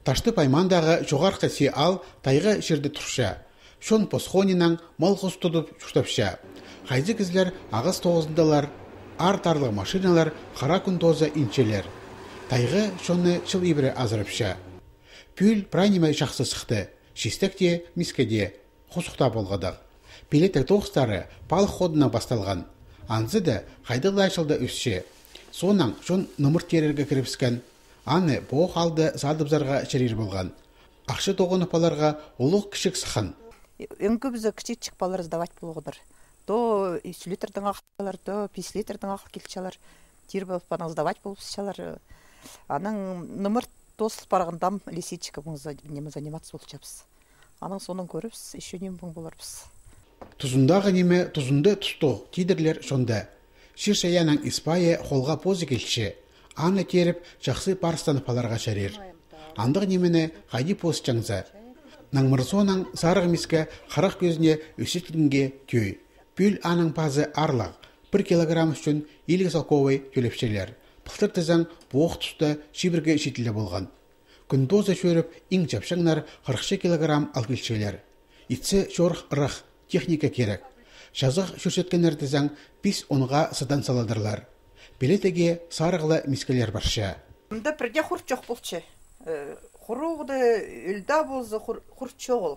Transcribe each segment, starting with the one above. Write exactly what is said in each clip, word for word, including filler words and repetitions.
Ташты паймандағы жоғарқы си ал тайғы жерді тұрша. Шон посхонинан мал құс тұдып жүштапша. Қайзы кізлер ағыз тоғызындалар, ар тарлы машиналар қара күн тоза инчелер. Тайғы шонны чыл ибірі азырыпша. Пүл прайнемай шақсы сықты, шестекте, мискеде, қосықта болғадық. Пилетек тоғыстары палық ходына басталған. Анзы да қайдығылай шылды өсше. Сонан шон нұмырт терерге кіріпскен. Аны боқ алды задыбзарға шерер болған. Ақшы тоғын ұпаларға ұлық кішік сықын. Өңкі бізі кішік чықпалар сдавать болғыдыр. То үш литрдің ақылар, то бес литрдің ақыл келчалар. Тир болып бана сдавать болып сычалар. Аның нұмырт тосыл барғандам лисичкамыз заниматься болчапыз. Аның сонын көріпсіз, еще нем бұң боларбыз. Тузундағы неме тузунды тұсту тидірлер сонда. Ширшаяның Испайы қолға позы келші. Аны теріп жақсы парстаныпаларға шәрер. Андық немені қайди поз чаңза. Наңмырсонан сарық миске қырық көзіне өсетілінге түй. Пүл аның пазы арлақ. бір килограмм үшін елі салковай төлепшелер. Пықтыр тізің боқ тұсты шибірге шетілі болған. Күн тозы шөріп, ең жапшаңнар қырық килограмм алгелшелер. Итсі шорық ұрық, техника керек. Жазық шөрсеткенер тізің пис онға сыдан саладырлар. Белетеге сарығылы мискелер барша. Мұнда бірде құр жоқ болчы. Құруғды үлда болзы құр чоғыл.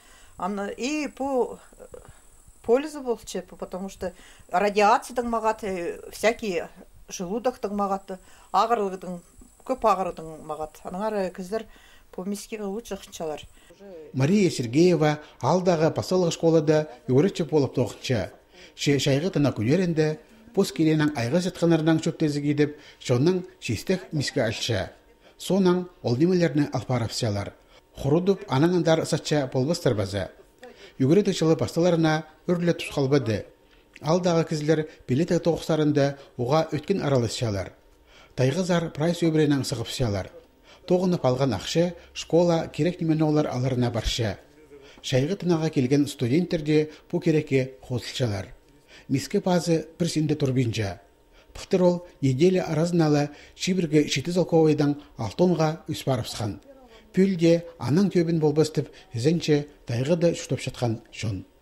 И по пользы болчы, потому что радиациядан мағаты, всякие желудоктың мағаты, ағырлығдың, көп ағырдың мағаты. Аныңары кіздер по мискеге лучше қынчалар. Мария Сергеева алдағы пасалғы школада үйретші болып тоғынша. Шайғы тына күнерінде пос керенің айға жетқанарынан шөптезі кейдіп, шонның шестек миске алша. Сонан ол немелеріні алпарапсиялар. Құрудып анаңындар сатша болбастыр база. Югіреті жылы басталарына үрлі тұсқалбады. Алдағы кізлер билетек тоғыстарында оға өткен аралысшалар. Тайғызар прайс өбіренің сығыпсиялар. Тоғынып алған ақшы школа керек немені олар аларына барша. Шайғы тынаға келген студенттерде бұ кереке қосылшалар. Миске пазы бірсінде турбинжа. Пықтыр ол неделі аразыналы шибірге шеті залковайдан алтонға үспарыпсқан. Пүлде аның көбін болбастып, зенче тайғыды шутап шатқан жон.